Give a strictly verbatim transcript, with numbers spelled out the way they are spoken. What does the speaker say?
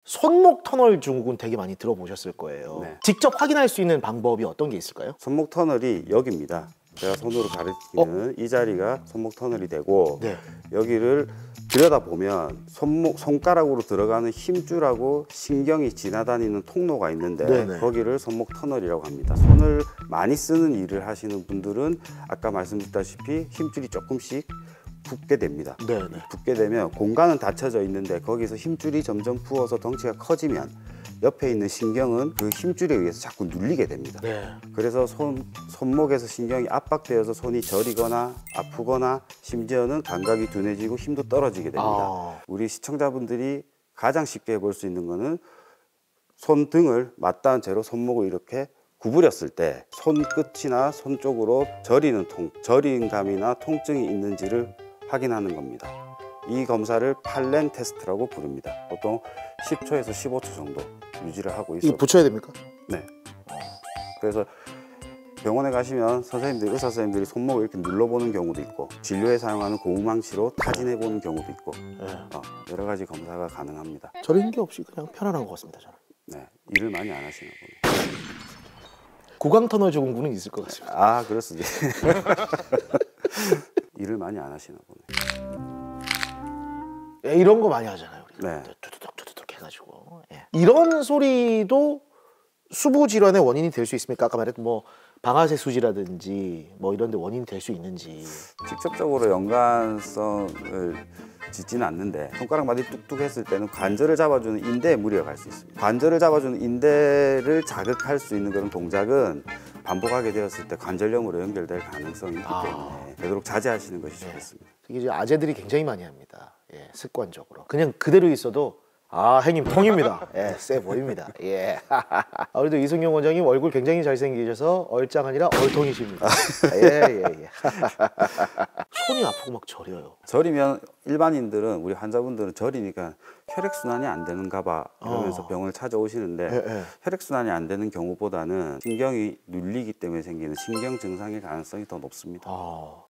손목 터널 증후군 되게 많이 들어보셨을 거예요. 네. 직접 확인할 수 있는 방법이 어떤 게 있을까요? 손목 터널이 여기입니다. 제가 손으로 가리키는 이 자리가 손목 터널이 되고 네. 여기를 들여다보면 손목, 손가락으로 들어가는 힘줄하고 신경이 지나다니는 통로가 있는데 네네. 거기를 손목 터널이라고 합니다. 손을 많이 쓰는 일을 하시는 분들은 아까 말씀드렸다시피 힘줄이 조금씩 붓게 됩니다. 네네. 붓게 되면 공간은 닫혀져 있는데 거기서 힘줄이 점점 부어서 덩치가 커지면 옆에 있는 신경은 그 힘줄에 의해서 자꾸 눌리게 됩니다. 네. 그래서 손, 손목에서 신경이 압박되어서 손이 저리거나 아프거나 심지어는 감각이 둔해지고 힘도 떨어지게 됩니다. 아. 우리 시청자분들이 가장 쉽게 볼 수 있는 거는 손등을 맞닿은 채로 손목을 이렇게 구부렸을 때 손끝이나 손 쪽으로 저리는 통, 저린 감이나 통증이 있는지를 확인하는 겁니다. 이 검사를 팔렌 테스트라고 부릅니다. 보통 십 초에서 십오 초 정도 유지를 하고 있어요. 이거 붙여야 됩니까? 네. 그래서 병원에 가시면 선생님들, 의사 선생님들이 손목을 이렇게 눌러보는 경우도 있고 진료에 사용하는 고무망치로 타진해보는 경우도 있고 네. 어, 여러 가지 검사가 가능합니다. 저런 게 없이 그냥 편안한 것 같습니다. 저는. 네, 일을 많이 안 하시나 보네요. 구강 터널 증후군은 있을 것 같습니다. 아, 그렇습니다. 일을 많이 안 하시나 보네. 예, 이런 거 많이 하잖아요. 우리. 네. 두두둑 두두둑 해가지고. 예. 이런 소리도 수부 질환의 원인이 될 수 있습니까? 아까 말했던 뭐 방아쇠수지라든지 뭐 이런 데 원인이 될 수 있는지. 직접적으로 연관성을 짓지는 않는데 손가락마디 뚝뚝 했을 때는 관절을 잡아주는 인대에 무리가 갈 수 있습니다. 관절을 잡아주는 인대를 자극할 수 있는 그런 동작은 반복하게 되었을 때 관절염으로 연결될 가능성이 있기 때문에 아. 되도록 자제하시는 것이 좋겠습니다. 이게 이제 아재들이 굉장히 많이 합니다. 예, 습관적으로. 그냥 그대로 있어도 아, 형님 통입니다. 예, 쎄 보입니다. 예. 아, 그래도 이승용 원장님 얼굴 굉장히 잘생기셔서 얼짱 아니라 얼통이십니다. 예, 예, 예. 손이 아프고 막 저려요. 저리면 일반인들은 우리 환자분들은 저리니까 혈액순환이 안 되는가 봐 이러면서 어. 병원을 찾아오시는데 예, 예. 혈액순환이 안 되는 경우보다는 신경이 눌리기 때문에 생기는 신경 증상일 가능성이 더 높습니다. 아,